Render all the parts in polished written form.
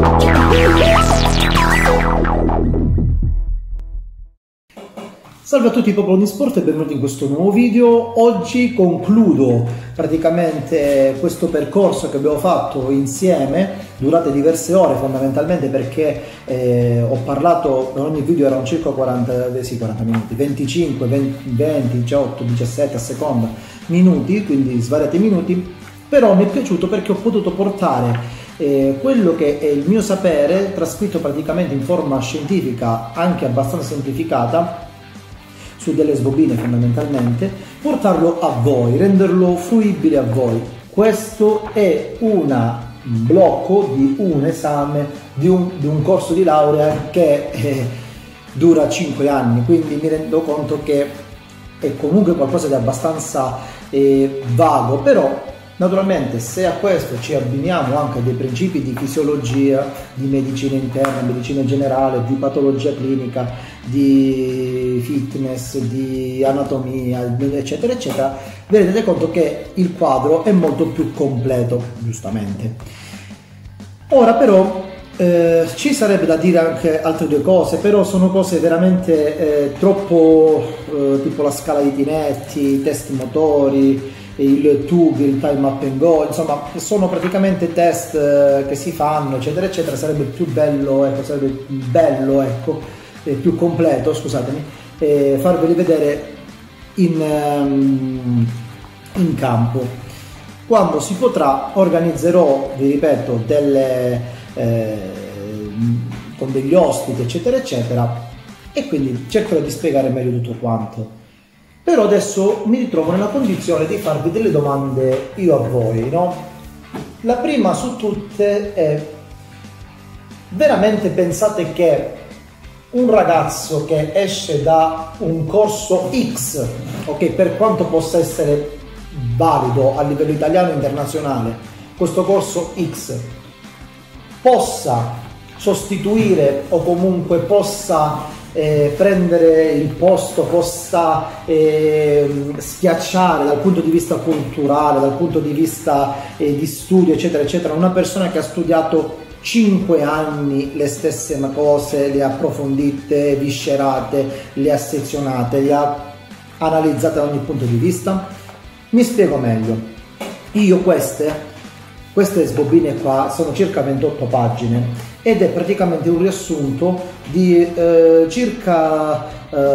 Salve a tutti popolo di sport e benvenuti in questo nuovo video. Oggi concludo praticamente questo percorso che abbiamo fatto insieme durante diverse ore, fondamentalmente perché ho parlato, per ogni video erano circa 40 minuti, 25, 20, 18, 17 a seconda minuti, quindi svariati minuti, però mi è piaciuto perché ho potuto portare quello che è il mio sapere trascritto praticamente in forma scientifica, anche abbastanza semplificata, su delle sbobine fondamentalmente, portarlo a voi, renderlo fruibile a voi. Questo è un blocco di un esame, di un corso di laurea che dura 5 anni, quindi mi rendo conto che è comunque qualcosa di abbastanza vago, però naturalmente se a questo ci abbiniamo anche dei principi di fisiologia, di medicina interna, medicina generale, di patologia clinica, di fitness, di anatomia, eccetera eccetera, vi rendete conto che il quadro è molto più completo, giustamente. Ora però ci sarebbe da dire anche altre due cose, però sono cose veramente troppo tipo la scala di Tinetti, i test motori, il TUG, il time up and go, insomma sono praticamente test che si fanno eccetera eccetera. Sarebbe più bello, più completo, scusatemi, farveli vedere in campo. Quando si potrà organizzerò, vi ripeto, con degli ospiti eccetera eccetera, e quindi cercherò di spiegare meglio tutto quanto. Però adesso mi ritrovo nella condizione di farvi delle domande io a voi, no? La prima su tutte è: veramente pensate che un ragazzo che esce da un corso X, ok, per quanto possa essere valido a livello italiano e internazionale, questo corso X possa sostituire o comunque possa prendere il posto, possa schiacciare dal punto di vista culturale, dal punto di vista di studio eccetera eccetera, una persona che ha studiato 5 anni le stesse cose, le ha approfondite, viscerate, le ha sezionate, le ha analizzate da ogni punto di vista? Mi spiego meglio. Io queste sbobine qua sono circa 28 pagine ed è praticamente un riassunto di circa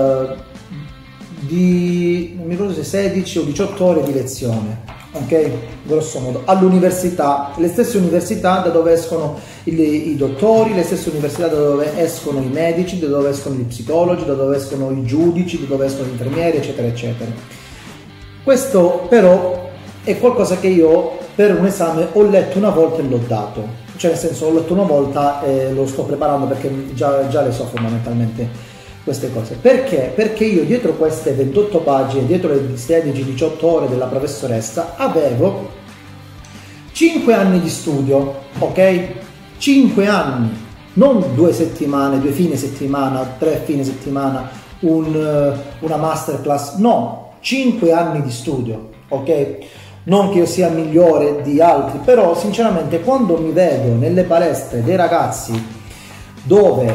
di non mi ricordo se 16 o 18 ore di lezione, ok, grosso modo, all'università, le stesse università da dove escono i dottori, le stesse università da dove escono i medici, da dove escono gli psicologi, da dove escono i giudici, da dove escono gli infermieri eccetera eccetera. Questo però è qualcosa che io per un esame ho letto una volta e l'ho dato, cioè nel senso ho letto una volta e lo sto preparando perché già le so fondamentalmente queste cose. Perché? Perché io dietro queste 28 pagine, dietro le 16-18 ore della professoressa, avevo 5 anni di studio, ok? 5 anni, non 2 settimane, 2 fine settimana, 3 fine settimana, una masterclass, no, 5 anni di studio, ok? Non che io sia migliore di altri, però sinceramente quando mi vedo nelle palestre dei ragazzi dove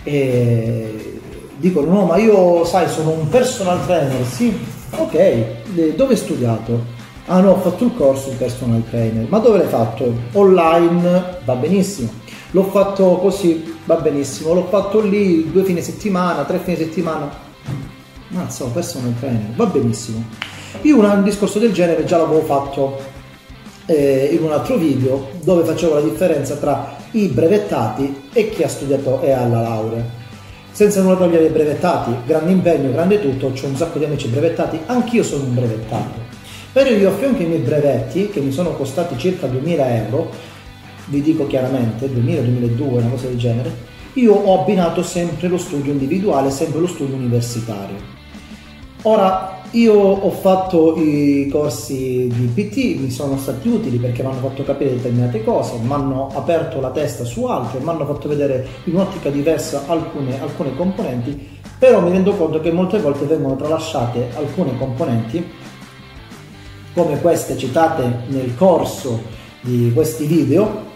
dicono no ma io sai sono un personal trainer, sì, ok, dove hai studiato? Ah no, ho fatto il corso di personal trainer. Ma dove l'hai fatto? Online, va benissimo. L'ho fatto così, va benissimo. L'ho fatto lì 2 fine settimana, 3 fine settimana. Mazza, personal trainer, va benissimo. Io un discorso del genere già l'avevo fatto in un altro video dove facevo la differenza tra i brevettati e chi ha studiato e ha la laurea. Senza nulla togliere i brevettati, grande impegno, grande tutto, ho un sacco di amici brevettati, anch'io sono un brevettato. Però io a fianco ai miei brevetti, che mi sono costati circa 2000 euro, vi dico chiaramente, 2000-2002, una cosa del genere, io ho abbinato sempre lo studio individuale, sempre lo studio universitario. Ora, io ho fatto i corsi di PT, mi sono stati utili perché mi hanno fatto capire determinate cose, mi hanno aperto la testa su altre, mi hanno fatto vedere in un'ottica diversa alcune componenti, però mi rendo conto che molte volte vengono tralasciate alcune componenti, come queste citate nel corso di questi video,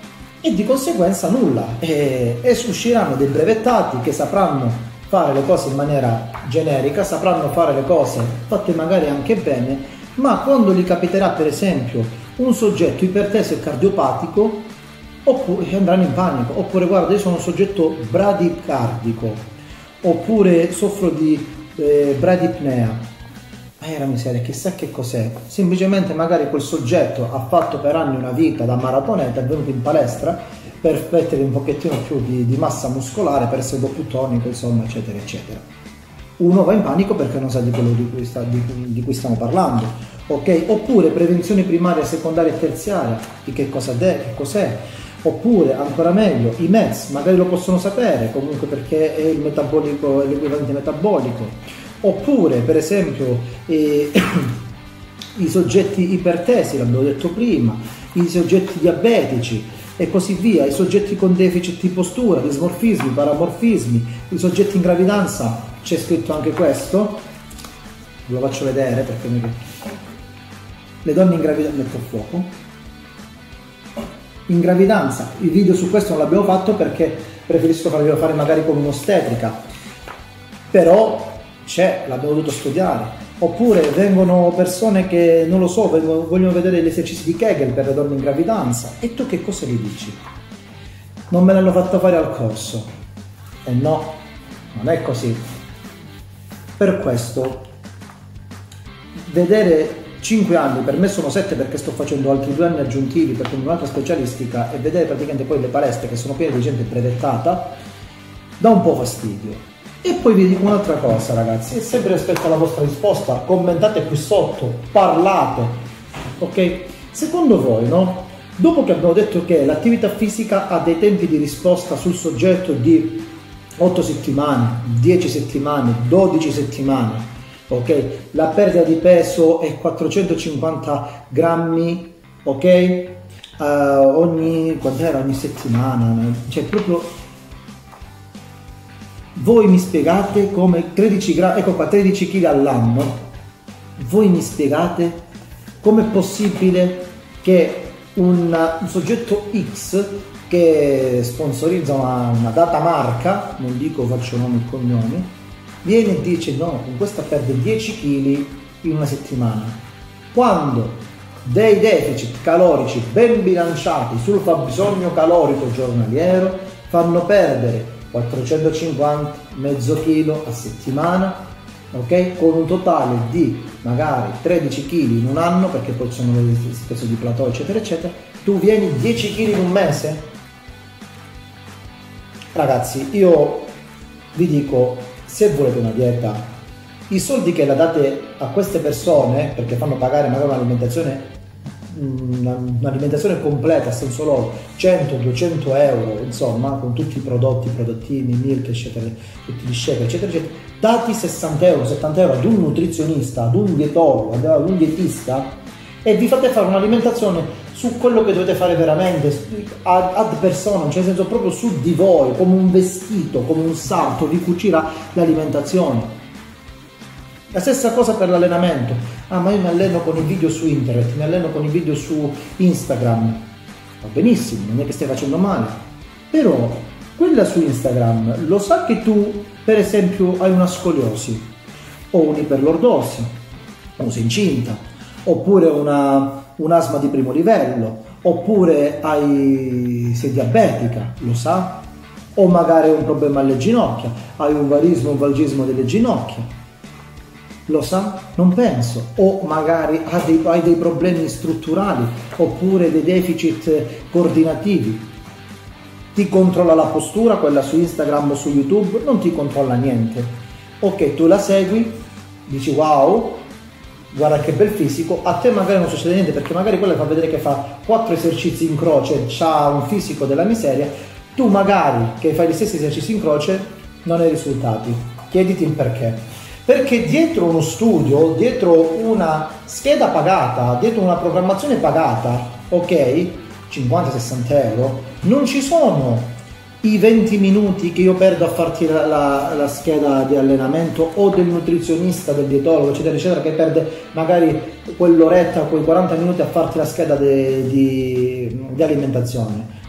e di conseguenza nulla, e usciranno dei brevettati che sapranno fare le cose in maniera generica, sapranno fare le cose fatte magari anche bene, ma quando gli capiterà per esempio un soggetto iperteso e cardiopatico, oppure andranno in panico, oppure guarda io sono un soggetto bradicardico, oppure soffro di bradipnea. La miseria, chissà che cos'è. Semplicemente magari quel soggetto ha fatto per anni una vita da maratoneta, è venuto in palestra per mettere un pochettino più di massa muscolare, per essere un po' più tonico, insomma, eccetera, eccetera. Uno va in panico perché non sa di quello di cui stiamo parlando, ok? Oppure prevenzione primaria, secondaria e terziaria, di che cos'è? Oppure, ancora meglio, i MES, magari lo possono sapere, comunque perché è il metabolico, è l'equivalente metabolico. Oppure, per esempio, i soggetti ipertesi, l'abbiamo detto prima, i soggetti diabetici e così via, i soggetti con deficit di postura, dismorfismi, paramorfismi, i soggetti in gravidanza, c'è scritto anche questo, ve lo faccio vedere perché le donne in gravidanza, metto a fuoco, in gravidanza, il video su questo non l'abbiamo fatto perché preferisco farvelo fare magari con un'ostetrica, però l'abbiamo dovuto studiare. Oppure vengono persone che non lo so, vogliono vedere gli esercizi di Kegel per le donne in gravidanza, e tu che cosa gli dici? Non me l'hanno fatto fare al corso. E no, non è così. Per questo vedere 5 anni, per me sono 7 perché sto facendo altri 2 anni aggiuntivi perché in un'altra specialistica, e vedere praticamente poi le palestre che sono piene di gente brevettata dà un po' fastidio. E poi vi dico un'altra cosa, ragazzi, e sempre rispetto alla vostra risposta, commentate qui sotto, parlate, ok? Secondo voi, no? Dopo che abbiamo detto che l'attività fisica ha dei tempi di risposta sul soggetto di 8 settimane, 10 settimane, 12 settimane, ok? La perdita di peso è 450 grammi, ok? Ogni settimana, cioè proprio... Voi mi spiegate come 13 grammi, ecco qua, 13 kg all'anno, voi mi spiegate com'è possibile che un soggetto X che sponsorizza una data marca, non dico faccio nomi e cognomi, viene e dice no, con questa perde 10 kg in una settimana, quando dei deficit calorici ben bilanciati sul fabbisogno calorico giornaliero fanno perdere 450, mezzo chilo a settimana, ok? Con un totale di magari 13 kg in un anno, perché poi ci sono le situazioni di plateau, eccetera, eccetera. Tu vieni 10 kg in un mese? Ragazzi, io vi dico, se volete una dieta, i soldi che la date a queste persone, perché fanno pagare magari un'alimentazione completa a senso loro, 100-200 euro, insomma, con tutti i prodottini, milk, eccetera, tutti gli shaker, eccetera, eccetera, dati 60 euro, 70 euro ad un nutrizionista, ad un dietologo, ad un dietista, e vi fate fare un'alimentazione su quello che dovete fare veramente, ad personam, cioè nel senso proprio su di voi, come un vestito, come un salto, vi cucirà l'alimentazione. La stessa cosa per l'allenamento. Ah, ma io mi alleno con i video su internet, mi alleno con i video su Instagram. Va benissimo, non è che stai facendo male. Però quella su Instagram lo sa che tu, per esempio, hai una scoliosi, o un'iperlordosi, o sei incinta, oppure un'asma di primo livello, oppure sei diabetica, lo sa? O magari hai un problema alle ginocchia, hai un varismo, un valgismo delle ginocchia. Lo sa? Non penso. O magari hai dei problemi strutturali oppure dei deficit coordinativi. Ti controlla la postura, quella su Instagram o su YouTube? Non ti controlla niente. Ok, tu la segui, dici wow, guarda che bel fisico, a te magari non succede niente perché magari quella fa vedere che fa 4 esercizi in croce, c'ha un fisico della miseria, tu magari che fai gli stessi esercizi in croce non hai risultati. Chiediti il perché. Perché dietro uno studio, dietro una scheda pagata, dietro una programmazione pagata, ok, 50-60 euro, non ci sono i 20 minuti che io perdo a farti la scheda di allenamento, o del nutrizionista, del dietologo, eccetera, eccetera, che perde magari quell'oretta, quei 40 minuti a farti la scheda di alimentazione.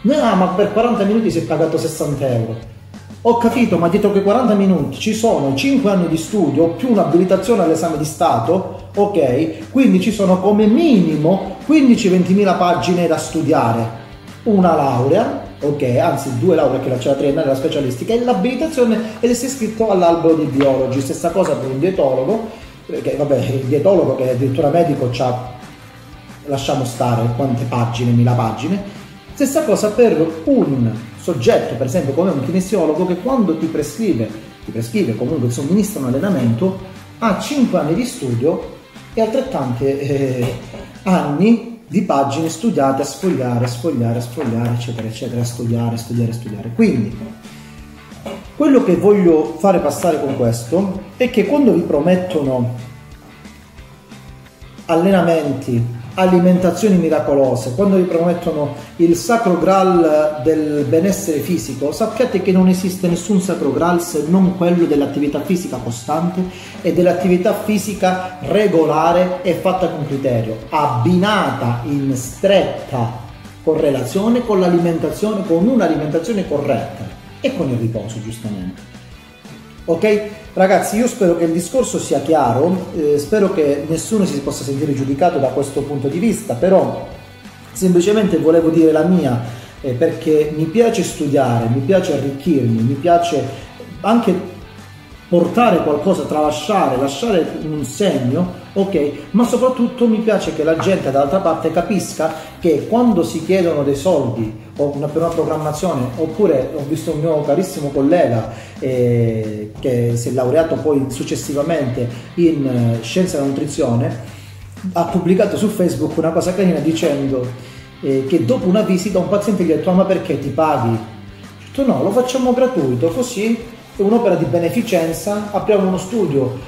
No, ma per 40 minuti si è pagato 60 euro. Ho capito, ma dietro quei 40 minuti ci sono 5 anni di studio più un'abilitazione all'esame di Stato, ok? Quindi ci sono come minimo 15-20.000 pagine da studiare. Una laurea, ok, anzi 2 lauree che la triennale, la specialistica, e l'abilitazione ed essere iscritto all'albero dei biologi. Stessa cosa per un dietologo, perché vabbè, il dietologo che è addirittura medico c'ha, lasciamo stare quante pagine, 1000 pagine. Stessa cosa per un soggetto, per esempio come un kinesiologo, che quando ti prescrive comunque somministra un allenamento, ha 5 anni di studio e altrettante anni di pagine studiate a sfogliare, eccetera, eccetera, a studiare. Quindi, quello che voglio fare passare con questo è che quando vi promettono allenamenti, alimentazioni miracolose, quando vi promettono il sacro graal del benessere fisico, sappiate che non esiste nessun sacro graal se non quello dell'attività fisica costante e dell'attività fisica regolare e fatta con criterio, abbinata in stretta correlazione con l'alimentazione, con un'alimentazione corretta e con il riposo, giustamente. Ok? Ragazzi, io spero che il discorso sia chiaro, spero che nessuno si possa sentire giudicato da questo punto di vista, però semplicemente volevo dire la mia, perché mi piace studiare, mi piace arricchirmi, mi piace anche portare qualcosa, tralasciare, lasciare un segno, ok? Ma soprattutto mi piace che la gente dall'altra parte capisca che quando si chiedono dei soldi o per una programmazione, oppure ho visto un mio carissimo collega che si è laureato poi successivamente in scienza della nutrizione, ha pubblicato su Facebook una cosa carina dicendo che dopo una visita un paziente gli ha detto: ma perché ti paghi? Ho detto: no, lo facciamo gratuito, così è un'opera di beneficenza, apriamo uno studio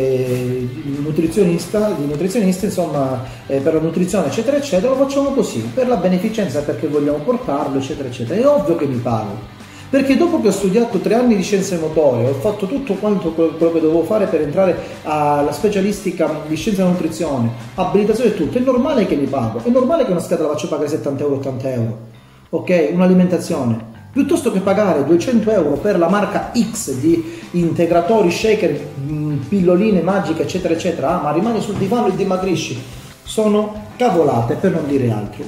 di nutrizionista, insomma, per la nutrizione, eccetera, eccetera, lo facciamo così, per la beneficenza, perché vogliamo portarlo, eccetera, eccetera. È ovvio che mi pago, perché dopo che ho studiato 3 anni di scienze motorie, ho fatto tutto quanto quello che dovevo fare per entrare alla specialistica di scienza della nutrizione, abilitazione e tutto, è normale che mi pago, è normale che una scheda la faccio pagare 70 euro, 80 euro, ok? Un'alimentazione. Piuttosto che pagare 200 euro per la marca X di integratori, shaker, pilloline magiche, eccetera, eccetera, ma rimani sul divano e dimagrisci. Sono cavolate, per non dire altro.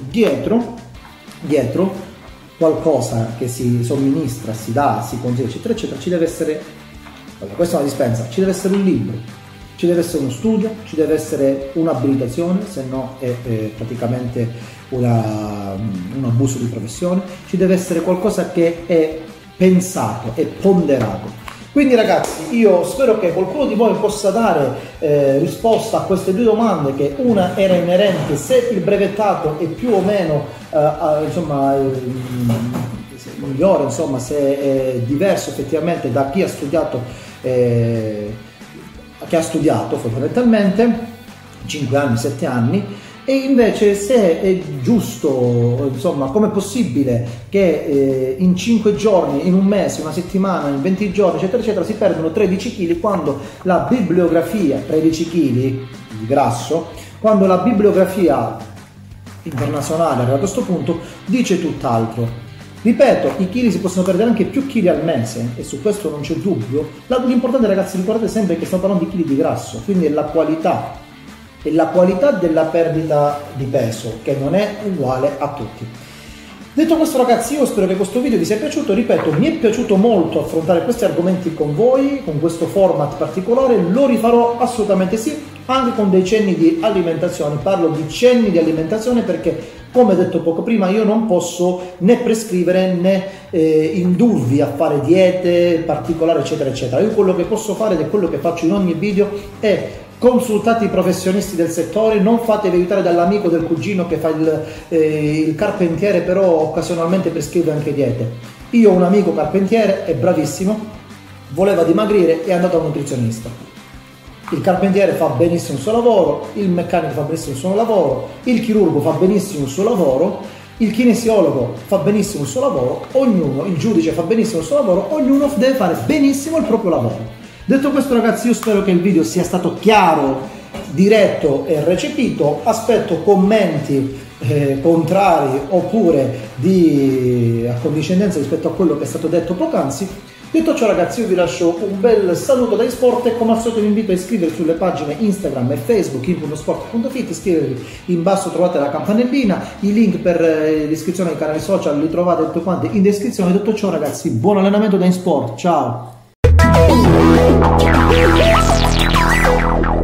Dietro qualcosa che si somministra, si dà, si consiglia, eccetera, eccetera, ci deve essere, allora, questa è una dispensa, ci deve essere un libro, ci deve essere uno studio, ci deve essere un'abilitazione, se no è praticamente un abuso di professione, ci deve essere qualcosa che è pensato, è ponderato. Quindi ragazzi, io spero che qualcuno di voi possa dare risposta a queste 2 domande, che una era inerente se il brevettato è più o meno migliore, insomma, se è diverso effettivamente da chi ha studiato fondamentalmente 5 anni, 7 anni, e invece se è giusto, insomma, com'è possibile che in 5 giorni, in un mese, una settimana, in 20 giorni, eccetera, eccetera, si perdono 13 kg, quando la bibliografia, 13 kg di grasso, quando la bibliografia internazionale arriva a questo punto dice tutt'altro. Ripeto, i chili si possono perdere anche più chili al mese, e su questo non c'è dubbio. L'importante, ragazzi, ricordate sempre che stiamo parlando di chili di grasso, quindi è la qualità della perdita di peso, che non è uguale a tutti. Detto questo, ragazzi, io spero che questo video vi sia piaciuto. Ripeto, mi è piaciuto molto affrontare questi argomenti con voi, con questo format particolare. Lo rifarò assolutamente sì, anche con dei cenni di alimentazione. Parlo di cenni di alimentazione perché, come detto poco prima, io non posso né prescrivere né indurvi a fare diete particolari, eccetera, eccetera. Io quello che posso fare, ed è quello che faccio in ogni video, è: consultate i professionisti del settore, non fatevi aiutare dall'amico, del cugino che fa il carpentiere, però occasionalmente prescrive anche diete. Io ho un amico carpentiere, è bravissimo, voleva dimagrire e è andato a un nutrizionista. Il carpentiere fa benissimo il suo lavoro, il meccanico fa benissimo il suo lavoro, il chirurgo fa benissimo il suo lavoro, il kinesiologo fa benissimo il suo lavoro, ognuno, il giudice fa benissimo il suo lavoro, ognuno deve fare benissimo il proprio lavoro. Detto questo, ragazzi, io spero che il video sia stato chiaro, diretto e recepito. Aspetto commenti contrari oppure di accondiscendenza rispetto a quello che è stato detto poc'anzi. Detto ciò ragazzi, io vi lascio un bel saluto da eSport e come al solito vi invito a iscrivervi sulle pagine Instagram e Facebook in.sport.fit, iscrivervi, in basso trovate la campanellina, i link per l'iscrizione ai canali social li trovate tutti quanti in descrizione. Detto ciò ragazzi, buon allenamento da eSport, ciao!